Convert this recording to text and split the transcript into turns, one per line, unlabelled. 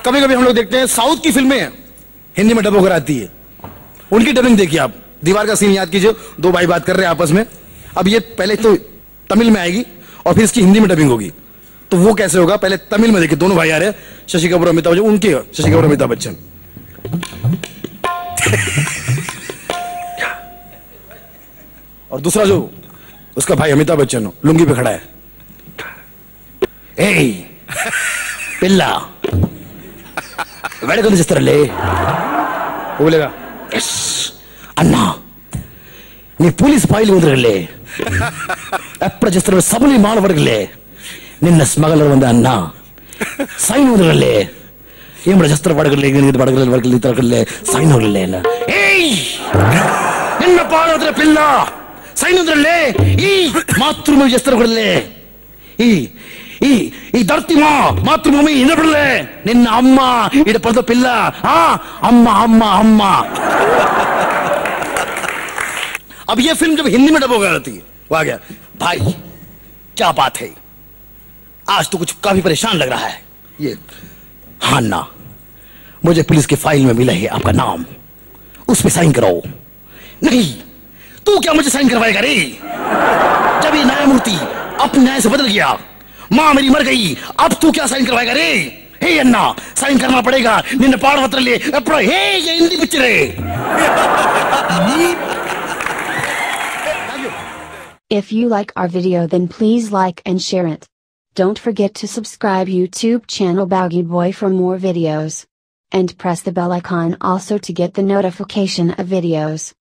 कभी कभी हम लोग देखते हैं साउथ की फिल्में हिंदी में डब होकर आती है, उनकी डबिंग देखिए आप। दीवार का सीन याद कीजिए, दो भाई बात कर रहे हैं आपस में, अब ये पहले तो तमिल में आएगी और फिर इसकी हिंदी में डबिंग होगी। तो वो कैसे होगा, पहले तमिल में देखिए, दोनों भाई आ रहे हैं, शशि कपूर अमिताभ बच्चन, उनके शशि कपूर अमिताभ बच्चन। और दूसरा जो उसका भाई अमिताभ बच्चन लुंगी पे खड़ा है, ए पिल्ला वेड़कों जिस तरह ले, वो बोलेगा यस अन्ना नी पुलिस फाइल उधरले अप्र जिस तरह सबली माल वर्गले निन्न स्मगलर वंदे अन्ना सैन उधरले ये बड़ा जिस तरह वर्गले सैन उधरले ए निन्न पाल उधर पिल्ला सैन उधरले ई मातृभूमि जिस तरह उधरले ಈ ಧರ್ತಿ ಮಾತೃಭೂಮಿ ಇನ್ನೊಬ್ಬರಲ್ಲೇ ನಿನ್ನ ಅಮ್ಮ ಇಡ ಪಡೆದ ಪಿಲ್ಲ ಅಮ್ಮ ಅಮ್ಮ ಅಮ್ಮ। अब ये फिल्म जब हिंदी में डब हो जाती है, वो आ गया भाई क्या बात है, आज तो कुछ काफी परेशान लग रहा है ये। हाँ ना, मुझे पुलिस की फाइल में मिला है आपका नाम, उस पे साइन कराओ। नहीं, तू क्या मुझे साइन करवाएगा रे, जब ये न्यायमूर्ति अपने न्याय से बदल गया, मां मेरी मर गई, अब तू क्या साइन करवाएगा रे। हे अन्ना साइन करना पड़ेगा, निन्न पाड़वत्र ले हे ये हिंदी पिक्चर है।
If you like our video then please like and share it. Don't forget to subscribe YouTube channel Baggy Boy for more videos. And press the bell icon also to get the notification of videos.